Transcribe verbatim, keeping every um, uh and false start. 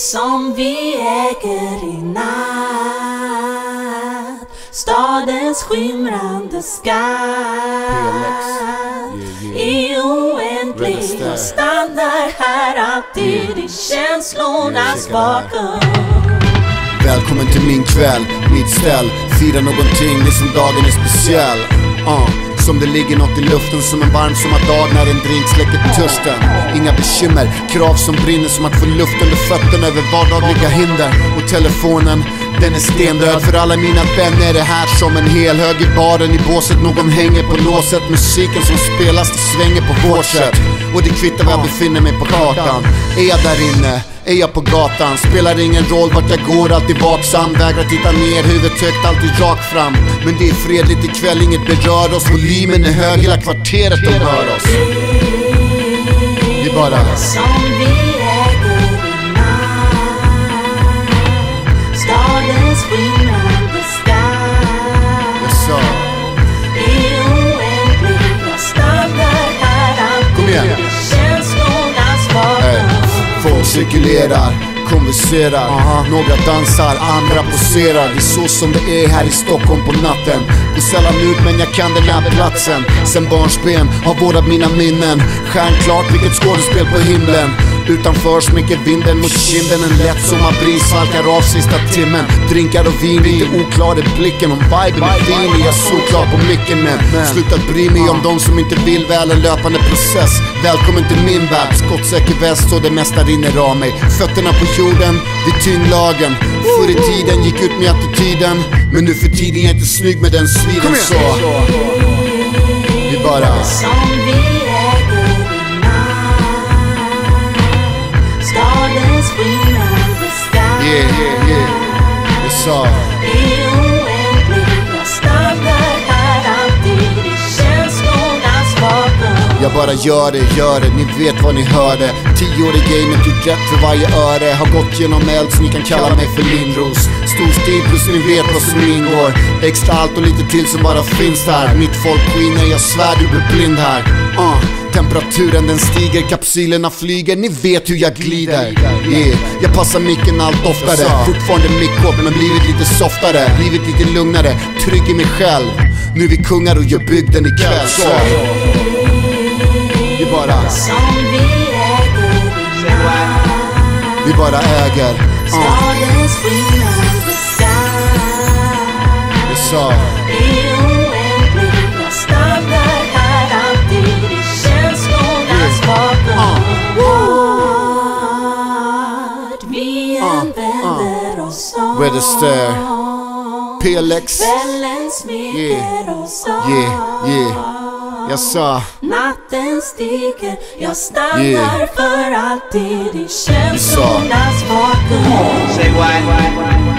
som vi äger i natt. Stadens skimrande skatt är oändlig och stannar här alltid i känslornas vakuum. Välkommen till min kväll, mitt ställ. Fira någonting, det är som dagen är speciell. uh. Som det ligger något i luften, som en varm sommardag när en drink släcker törsten. Inga bekymmer, krav som brinner, som att få luft under fötterna över vardagliga hinder. Och telefonen, den är stendöd. För alla mina vänner är det här som en hel hög i baren. I båset någon hänger på låset. Musiken som spelas, det svänger på vårt sätt. Och det kvittar var jag befinner mig på kartan. Är jag där inne? Är jag på gatan? Spelar ingen roll vart jag går, alltid vaksam. Vägrar titta ner, huvudet högt, alltid rakt fram. Men det är fredligt ikväll, inget berör oss. Volymen är hög, hela kvarteret de hör oss. Vi bara som vi äger i natt. Stadens skimrande skatt Jag sa är oändlig och stannar här alltid. Kom igen. I känslornas vakuum. Folk cirkulerar, konverserar, uh-huh. Några dansar, andra poserar. Det är så som det är här i Stockholm på natten. Går sällan ut men jag kan den här platsen. Sen barnsben har vårdat mina minnen. Stjärnklart vilket skådespel på himlen. Utanför smäcker vinden mot kinden. En lätt sommarbris svalkar av sista timmen. Drinkar och vin, lite oklar i blicken. Om viben är fin är jag såklart på micken. Men sluta bry mig om de som inte vill väl. En löpande process, välkommen till min värld. Skottsäker väst och det mesta rinner av mig. Fötterna på jorden, vid tyngdlagen. Förr i tiden gick ut med attityden. Men nu för tiden är jag inte snygg med den sviden. Så vi bara som vi äger i natt. Stadens skimrande skatt Yeah, yeah, yeah. Jag sa är oändlig och stannar här alltid i känslornas vakuum. jag bara gör det, gör det, ni vet vad ni hörde. Tio år i gamet, gjort rätt för varje öre. Har gått genom eld så ni kan kalla mig för Lindros. Stor stil plus ni vet vad som ingår. Extra allt och lite till som bara finns här. Mitt folk skiner, jag svär du blir blind här. uh, Temperaturen den stiger, kapsylerna flyger. Ni vet hur jag glider. yeah. Jag passar micken allt oftare. Fortfarande mickop men blivit lite softare. Blivit lite lugnare, trygg i mig själv. Nu är vi kungar och gör bygden ikväll. Så vi bara som vi äger i natt. Vi bara äger. uh. Stadens skimrande skatt Jag sa är oändlig och stannar här alltid i känslornas vakuum. Vart vi än vänder oss om, Where the stare P L X kvällen smeker oss om. Yeah, yeah. Jag sa Natten stiger, jag stannar Yeah. för alltid i känslornas vakuum. Say what?